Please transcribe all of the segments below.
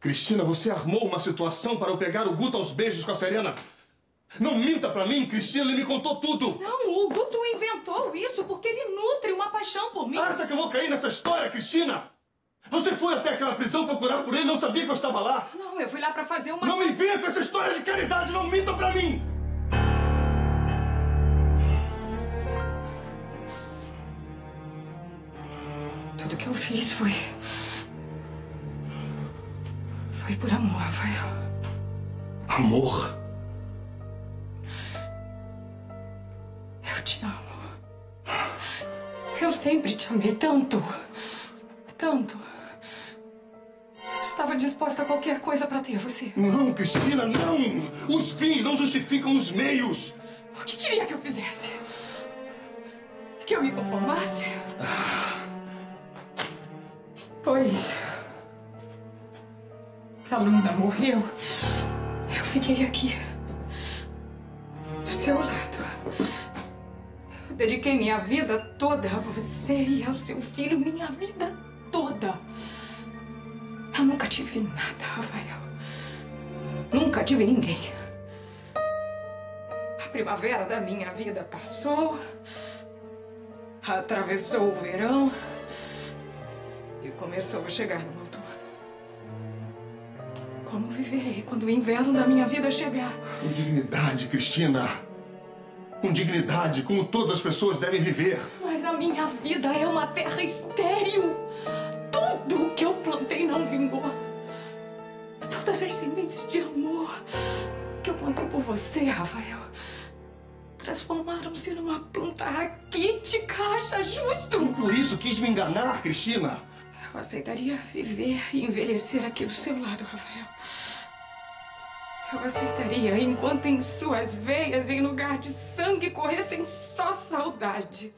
Cristina, você armou uma situação para eu pegar o Guto aos beijos com a Serena. Não minta pra mim, Cristina, ele me contou tudo. Não, o Guto inventou isso porque ele nutre uma paixão por mim. Acha que eu vou cair nessa história, Cristina? Você foi até aquela prisão procurar por ele, não sabia que eu estava lá. Não, eu fui lá pra fazer uma... Não me venha com essa história de caridade, não minta pra mim! Tudo que eu fiz foi por amor, Rafael. Amor? Eu te amo. Eu sempre te amei tanto. Tanto. Eu estava disposta a qualquer coisa pra ter você. Não, Cristina, não! Os fins não justificam os meios! O que queria que eu fizesse? Que eu me conformasse? Pois... a Luna morreu. Eu fiquei aqui. Do seu lado. Eu dediquei minha vida toda a você e ao seu filho. Minha vida toda. Eu nunca tive nada, Rafael. Nunca tive ninguém. A primavera da minha vida passou. Atravessou o verão. E começou a chegar no outono. Como viverei quando o inverno da minha vida chegar? Com dignidade, Cristina. Com dignidade, como todas as pessoas devem viver. Mas a minha vida é uma terra estéril. Tudo que eu plantei não vingou. Todas as sementes de amor que eu plantei por você, Rafael, transformaram-se numa planta raquítica. Acha justo? Por isso quis me enganar, Cristina. Eu aceitaria viver e envelhecer aqui do seu lado, Rafael. Eu aceitaria enquanto em suas veias, em lugar de sangue, corressem só saudade.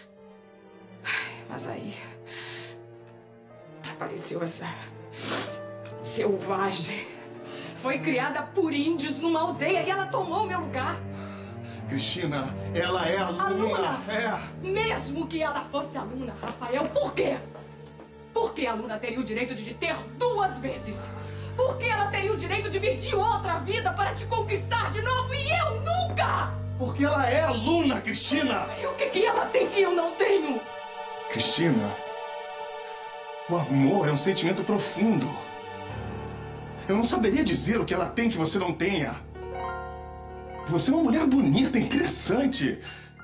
Mas aí... apareceu essa selvagem. Foi criada por índios numa aldeia e ela tomou meu lugar. Cristina, ela é a Luna. É. Mesmo que ela fosse a Luna, Rafael, por quê? Por que a Luna teria o direito de te ter duas vezes? Por que ela teria o direito de vir de outra vida para te conquistar de novo e eu nunca? Porque ela é a Luna, Cristina. E o que ela tem que eu não tenho? Cristina, o amor é um sentimento profundo. Eu não saberia dizer o que ela tem que você não tenha. Você é uma mulher bonita, interessante.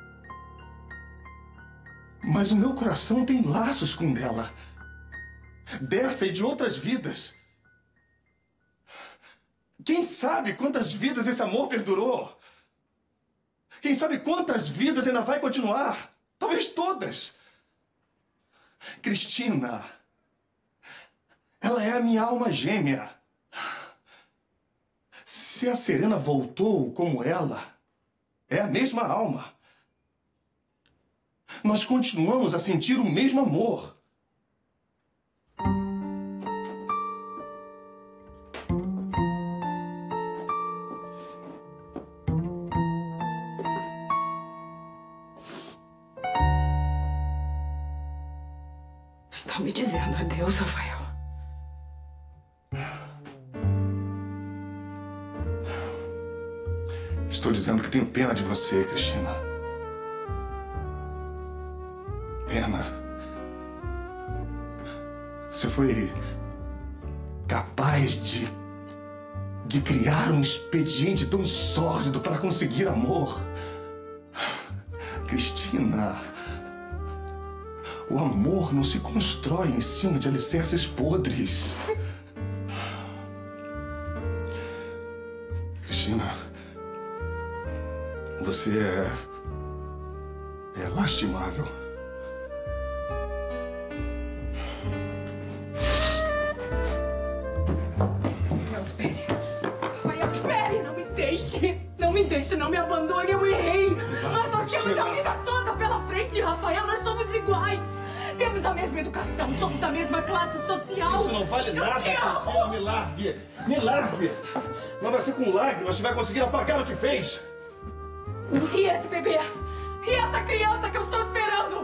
Mas o meu coração tem laços com dela. Dessa e de outras vidas. Quem sabe quantas vidas esse amor perdurou? Quem sabe quantas vidas ainda vai continuar? Talvez todas. Cristina, ela é a minha alma gêmea. Se a Serena voltou como ela, é a mesma alma. Nós continuamos a sentir o mesmo amor. Está me dizendo adeus, Rafael. Estou dizendo que tenho pena de você, Cristina. Pena. Você foi capaz de criar um expediente tão sórdido para conseguir amor. Cristina, o amor não se constrói em cima de alicerces podres. Cristina, você é lastimável. Não, espere. Rafael, espere. Não me deixe. Não me deixe, não me abandone. Eu errei. Mas nós temos a vida toda pela frente, Rafael. Nós somos iguais. Temos a mesma educação. Somos da mesma classe social. Isso não vale nada, Cristina. Me largue. Me largue. Não vai ser com lágrimas que vai conseguir apagar o que fez. E esse bebê? E essa criança que eu estou esperando?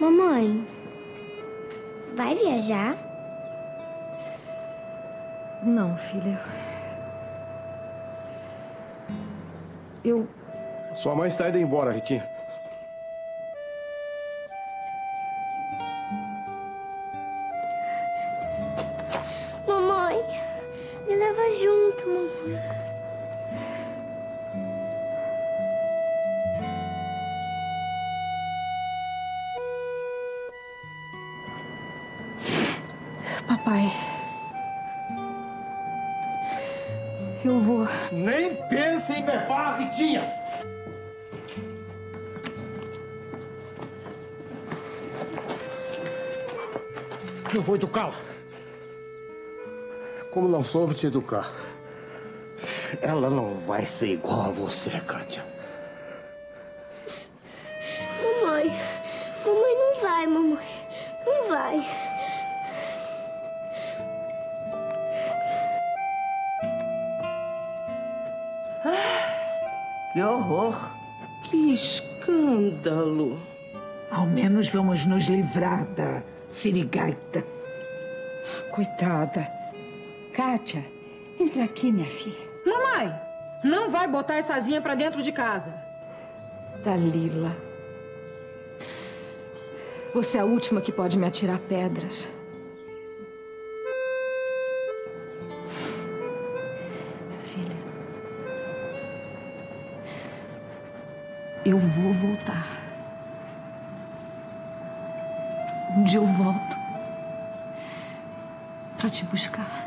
Mamãe, vai viajar? Não, filha. Sua mãe está indo embora, Ritinha. Mamãe, me leva junto, mamãe. Papai, eu vou. Nem pense em levar a Ritinha! Eu vou educá-la. Como não soube te educar? Ela não vai ser igual a você, Kátia. Mamãe, mamãe não vai, mamãe. Não vai. Que horror! Que escândalo! Ao menos vamos nos livrar da sirigaita. Coitada. Kátia, entra aqui, minha filha. Mamãe, não vai botar essa asinha pra dentro de casa. Dalila. Você é a última que pode me atirar pedras. Filha, eu vou voltar. Um dia eu volto para te buscar.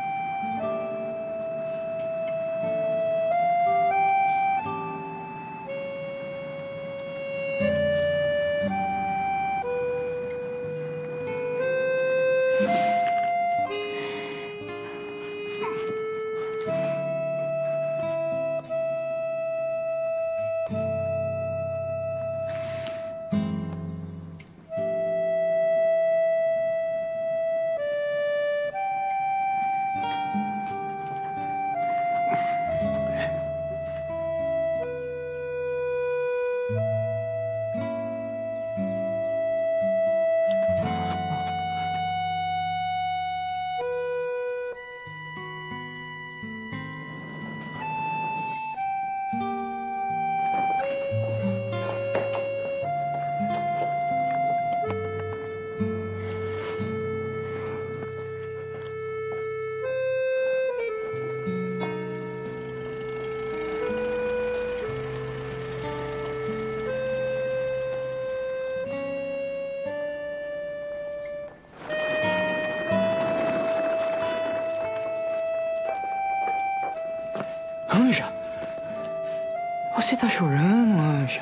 Anja, você tá chorando, Anja?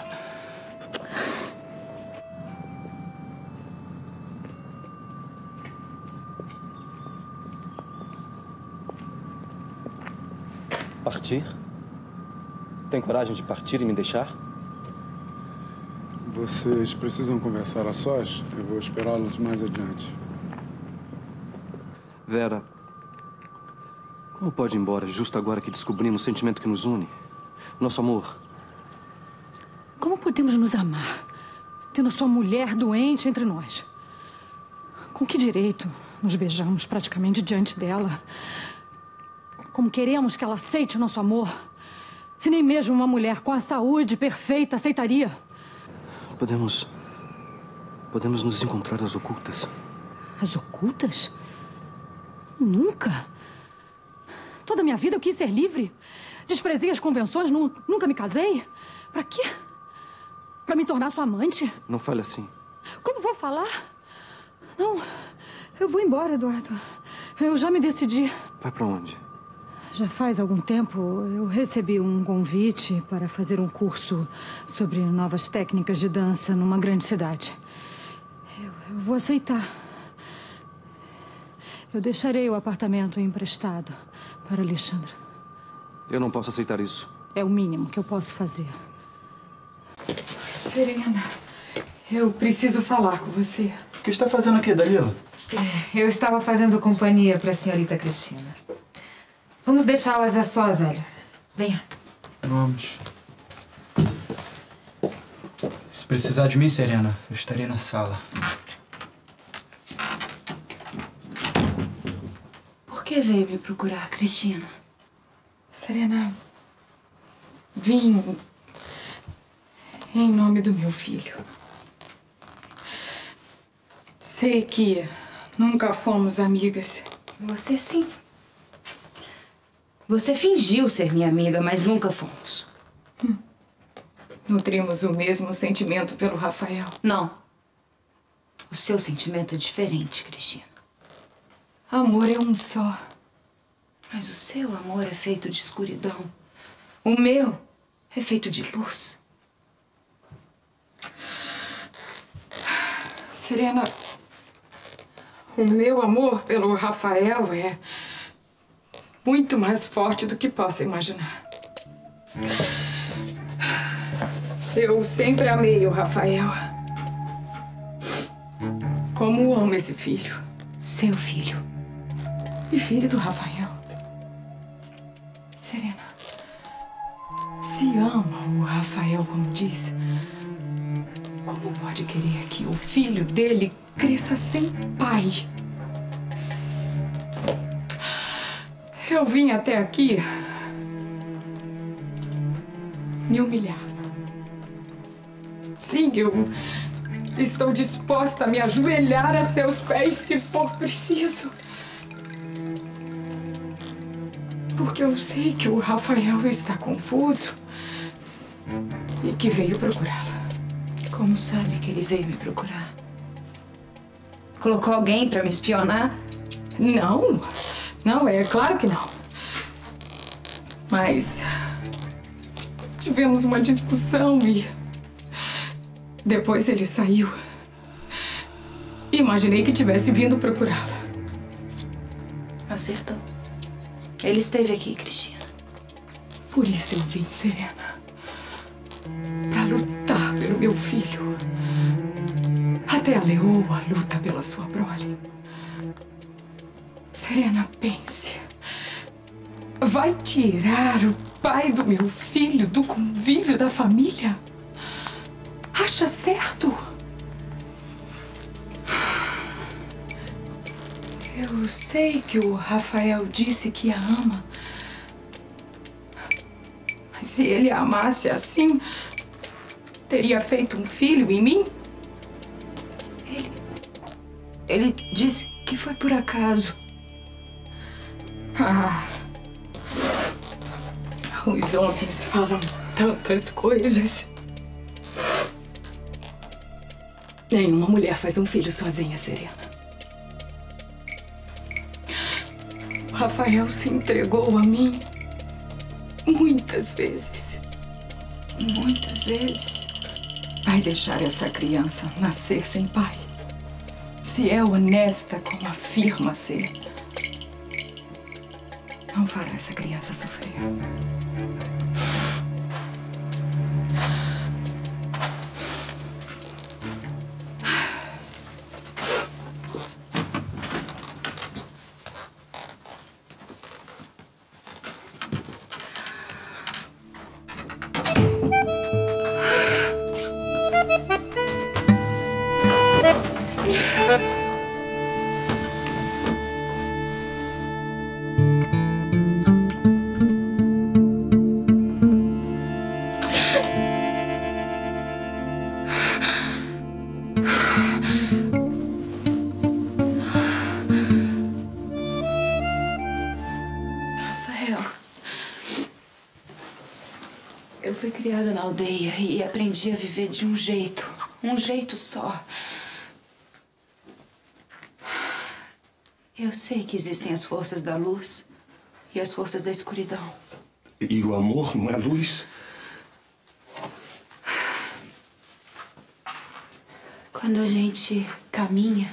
Partir? Tem coragem de partir e me deixar? Vocês precisam conversar a sós? Eu vou esperá-los mais adiante. Vera, como pode ir embora justo agora que descobrimos o sentimento que nos une? Nosso amor. Como podemos nos amar, tendo sua mulher doente entre nós? Com que direito nos beijamos praticamente diante dela? Como queremos que ela aceite o nosso amor, se nem mesmo uma mulher com a saúde perfeita aceitaria? Podemos nos encontrar às ocultas. Às ocultas? Nunca. Toda a minha vida eu quis ser livre. Desprezei as convenções, nunca me casei. Pra quê? Pra me tornar sua amante? Não fale assim. Como vou falar? Não, eu vou embora, Eduardo. Eu já me decidi. Vai pra onde? Já faz algum tempo eu recebi um convite para fazer um curso sobre novas técnicas de dança numa grande cidade. Eu vou aceitar. Eu deixarei o apartamento emprestado para Alexandra. Eu não posso aceitar isso. É o mínimo que eu posso fazer. Serena, eu preciso falar com você. O que está fazendo aqui, Dalila? Eu estava fazendo companhia para a senhorita Cristina. Vamos deixá-las a sós, Hélio. Venha. Vamos. Se precisar de mim, Serena, eu estarei na sala. Por que veio me procurar, Cristina? Serena, vim em nome do meu filho. Sei que nunca fomos amigas. Você sim. Você fingiu ser minha amiga, mas nunca fomos. Nutrimos o mesmo sentimento pelo Rafael. Não. O seu sentimento é diferente, Cristina. Amor é um só. Mas o seu amor é feito de escuridão. O meu é feito de luz. Serena, o meu amor pelo Rafael é muito mais forte do que possa imaginar. Eu sempre amei o Rafael. Como amo esse filho. Seu filho. E filho do Rafael. Serena, se ama o Rafael como diz, como pode querer que o filho dele cresça sem pai? Eu vim até aqui me humilhar. Sim, eu estou disposta a me ajoelhar a seus pés se for preciso. Porque eu sei que o Rafael está confuso e que veio procurá-la. Como sabe que ele veio me procurar? Colocou alguém para me espionar? Não. Não, é claro que não. Mas tivemos uma discussão e depois ele saiu. Imaginei que tivesse vindo procurá-la. Acertou. Ele esteve aqui, Cristina. Por isso eu vim, Serena. Pra lutar pelo meu filho. Até a leoa luta pela sua prole. Serena, pense. Vai tirar o pai do meu filho do convívio da família? Acha certo? Eu sei que o Rafael disse que a ama. Mas se ele a amasse assim, teria feito um filho em mim? Ele disse que foi por acaso. Ah, os homens falam tantas coisas. Nenhuma mulher faz um filho sozinha, Serena. O Rafael se entregou a mim muitas vezes. Muitas vezes? Vai deixar essa criança nascer sem pai? Se é honesta como afirma ser, não fará essa criança sofrer. Eu fui criada na aldeia e aprendi a viver de um jeito só. Eu sei que existem as forças da luz e as forças da escuridão. E o amor não é luz? Quando a gente caminha,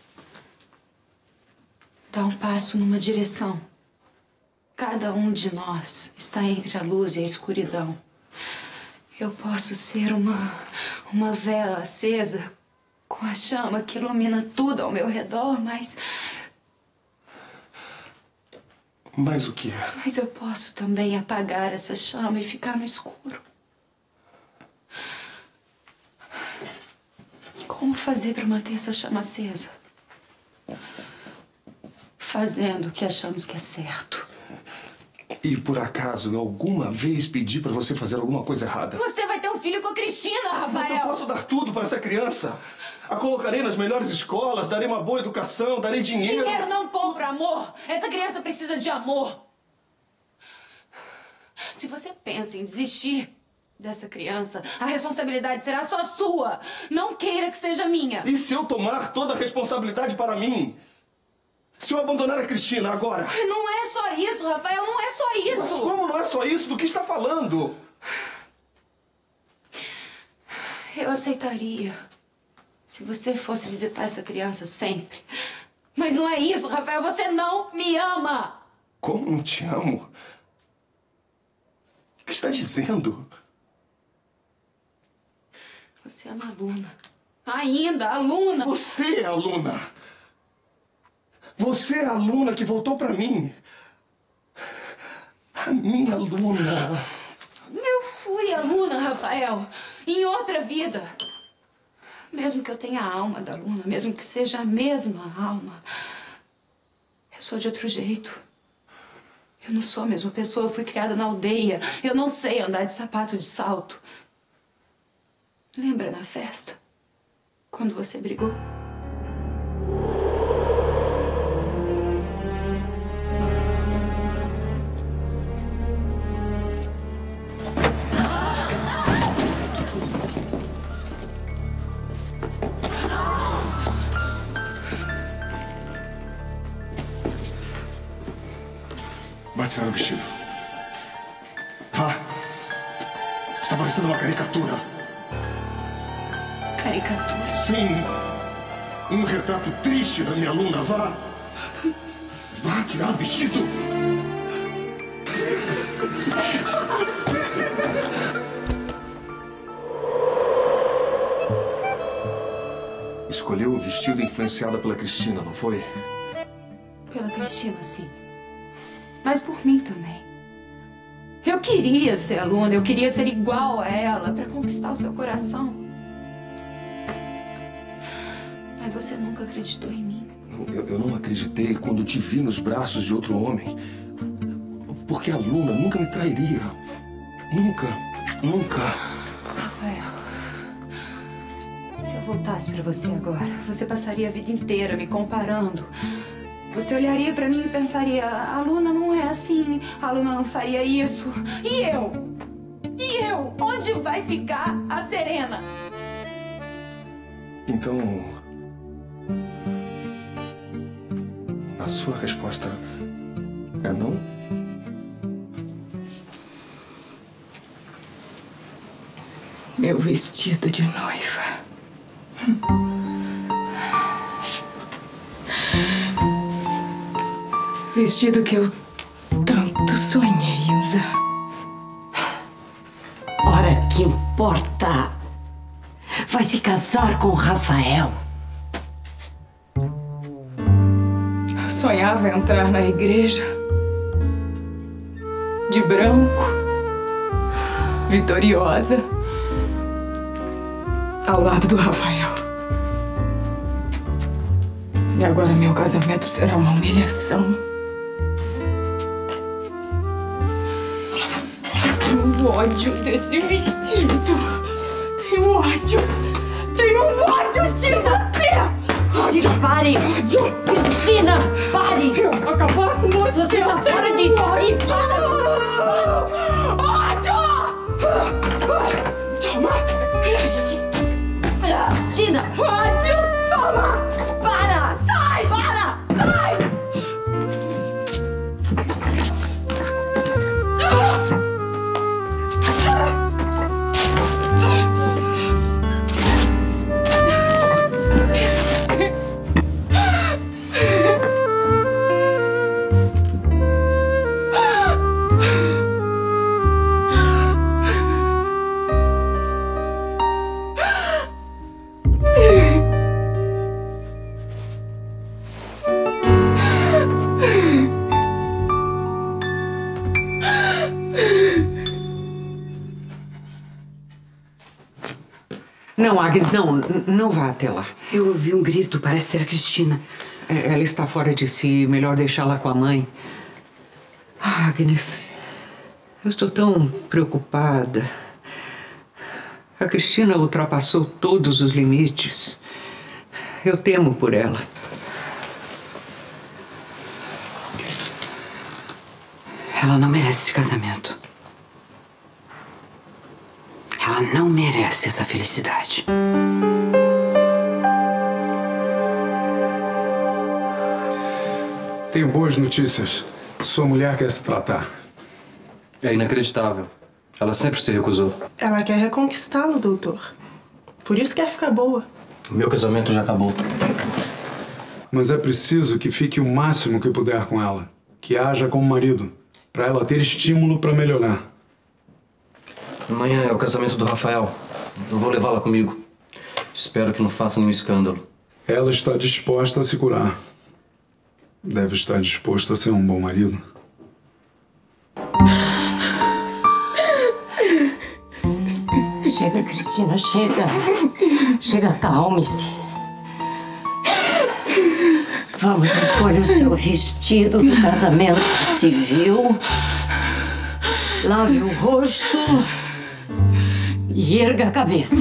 dá um passo numa direção. Cada um de nós está entre a luz e a escuridão. Eu posso ser uma vela acesa com a chama que ilumina tudo ao meu redor, mas... Mas o quê? Mas eu posso também apagar essa chama e ficar no escuro. Como fazer para manter essa chama acesa? Fazendo o que achamos que é certo. E por acaso eu alguma vez pedi pra você fazer alguma coisa errada? Você vai ter um filho com a Cristina, Rafael! Mas eu posso dar tudo para essa criança. A colocarei nas melhores escolas, darei uma boa educação, darei dinheiro. Dinheiro não compra amor! Essa criança precisa de amor! Se você pensa em desistir dessa criança, a responsabilidade será só sua. Não queira que seja minha. E se eu tomar toda a responsabilidade para mim? Se eu abandonar a Cristina agora? Não é só isso, Rafael, não é só isso. Mas como não é só isso? Do que está falando? Eu aceitaria se você fosse visitar essa criança sempre. Mas não é isso, Rafael, você não me ama. Como não te amo? O que está dizendo? Você ama a Luna. Ainda, a Luna. Você é a Luna. Você é a Luna que voltou pra mim. A minha Luna. Eu fui a Luna, Rafael. Em outra vida. Mesmo que eu tenha a alma da Luna, mesmo que seja a mesma alma, eu sou de outro jeito. Eu não sou a mesma pessoa. Eu fui criada na aldeia. Eu não sei andar de sapato de salto. Lembra na festa? Quando você brigou? Vai tirar o vestido. Vá. Está parecendo uma caricatura. Caricatura? Sim. Um retrato triste da minha Luna. Vá. Vá tirar o vestido. Escolheu o vestido influenciada pela Cristina, não foi? Pela Cristina, sim. Mas por mim também. Eu queria ser a Luna, eu queria ser igual a ela para conquistar o seu coração. Mas você nunca acreditou em mim. Eu não acreditei quando te vi nos braços de outro homem. Porque a Luna nunca me trairia. Nunca. Nunca. Rafael, se eu voltasse para você agora, você passaria a vida inteira me comparando. Você olharia pra mim e pensaria, a Luna não é assim, a Luna não faria isso. E eu? E eu? Onde vai ficar a Serena? Então, a sua resposta é não? Meu vestido de noiva. Vestido que eu tanto sonhei em usar. Ora, que importa? Vai se casar com o Rafael. Eu sonhava entrar na igreja de branco, vitoriosa, ao lado do Rafael. E agora meu casamento será uma humilhação. Tenho ódio desse vestido. Tenho ódio. Tenho ódio de você. Pare. Cristina, pare. Eu vou acabar com você. Você tá fora de si. Ódio. Toma. Cristina. Ódio. Toma. Para. Sai. Para. Sai. Não, Agnes, não vá até lá. Eu ouvi um grito, parece ser a Cristina. Ela está fora de si, melhor deixá-la com a mãe. Ah, Agnes, eu estou tão preocupada. A Cristina ultrapassou todos os limites. Eu temo por ela. Ela não merece esse casamento. Ela não merece essa felicidade. Tenho boas notícias. Sua mulher quer se tratar. É inacreditável. Ela sempre se recusou. Ela quer reconquistá-lo, doutor. Por isso quer ficar boa. O meu casamento já acabou. Mas é preciso que fique o máximo que puder com ela. Que haja como marido. Pra ela ter estímulo pra melhorar. Amanhã é o casamento do Rafael. Eu vou levá-la comigo. Espero que não faça nenhum escândalo. Ela está disposta a se curar. Deve estar disposto a ser um bom marido. Chega, Cristina, chega. Chega, calme-se. Vamos, escolha o seu vestido do casamento civil. Lave o rosto e erga a cabeça.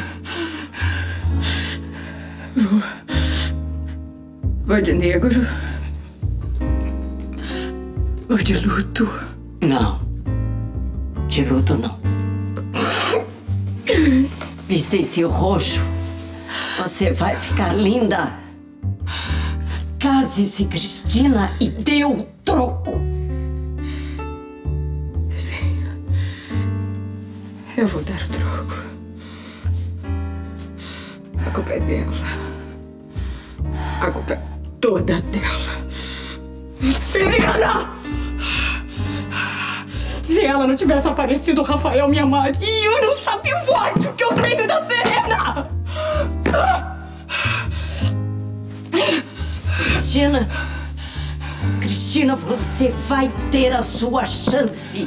Vou de negro. Vou de luto. Não. De luto, não. Vista esse roxo. Você vai ficar linda. Case-se, Cristina, e dê o troco. Sim. Eu vou dar o troco. A culpa é dela. A culpa é toda dela. Serena! Se ela não tivesse aparecido, o Rafael me amaria. Eu não sabia o ódio que eu tenho da Serena! Cristina, você vai ter a sua chance.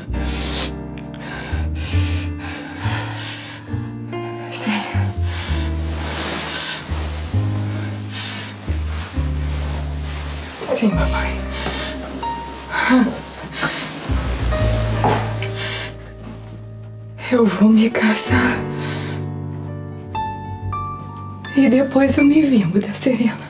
Sim. Sim, mamãe. Eu vou me casar. E depois eu me vingo da Serena.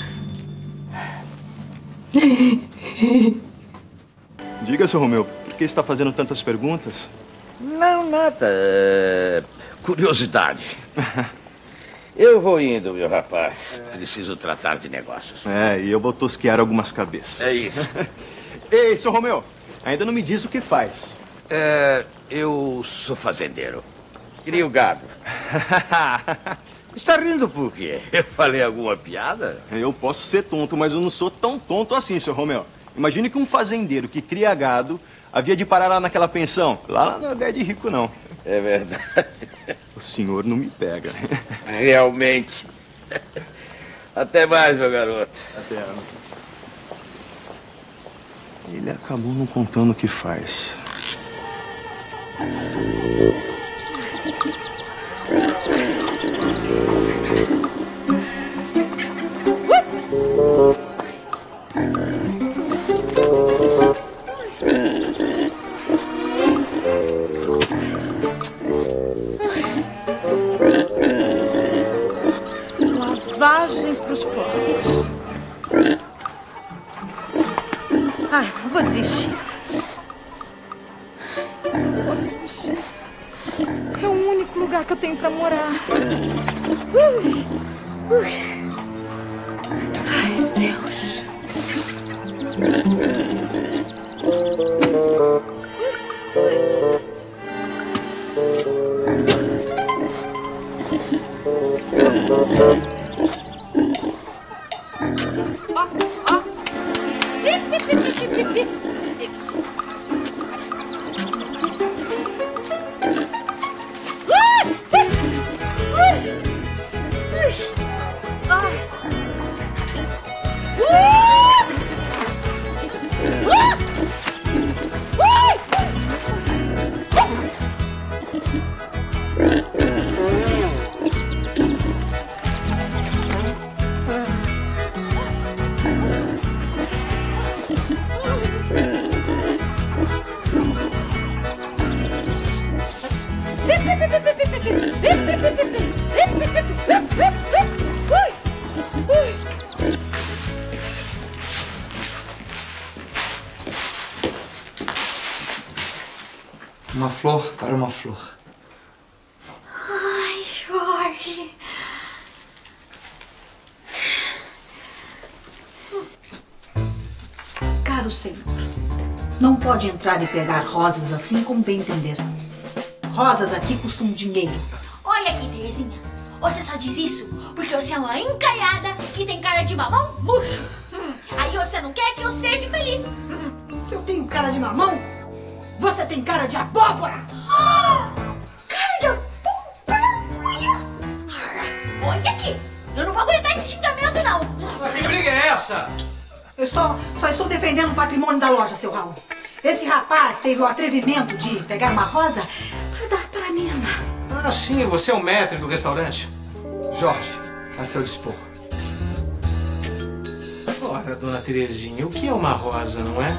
Diga, seu Romeu, por que está fazendo tantas perguntas? Não, nada. Curiosidade. Eu vou indo, meu rapaz. Preciso tratar de negócios. E eu vou tosquear algumas cabeças. É isso. Ei, seu Romeu, ainda não me diz o que faz. Eu sou fazendeiro. Crio gado. Está rindo por quê? Eu falei alguma piada? Eu posso ser tonto, mas eu não sou tão tonto assim, seu Romeu. Imagine que um fazendeiro que cria gado havia de parar lá naquela pensão. Lá não é lugar de rico, não. É verdade. O senhor não me pega. Realmente. Até mais, meu garoto. Até. Ele acabou não contando o que faz. Lavagem pros pobres. Ai, vou desistir. É o único lugar que eu tenho pra morar. Ai, céus. Uma flor para uma flor. Ai, Jorge. Caro senhor, não pode entrar e pegar rosas assim como bem entender. Rosas aqui custam dinheiro. Olha aqui, Terezinha. Você só diz isso porque você é uma encalhada e tem cara de mamão murcho. Aí você não quer que eu seja feliz. Se eu tenho cara de mamão, você tem cara de abóbora. Cara de abóbora? Olha aqui. Eu não vou aguentar esse xingamento, não. Que briga é essa? Eu só estou defendendo o patrimônio da loja, seu Raul. Esse rapaz teve o atrevimento de pegar uma rosa para dar para a Nina. Ah, sim, você é o maître do restaurante. Jorge, a seu dispor. Ora, dona Terezinha, o que é uma rosa, não é?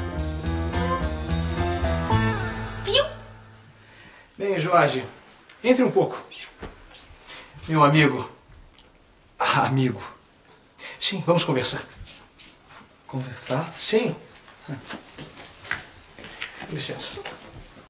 Viu? Bem, Jorge, entre um pouco. Meu amigo. Amigo. Sim, vamos conversar. Conversar? Sim. Com licença.